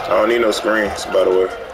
I don't need no screens, by the way.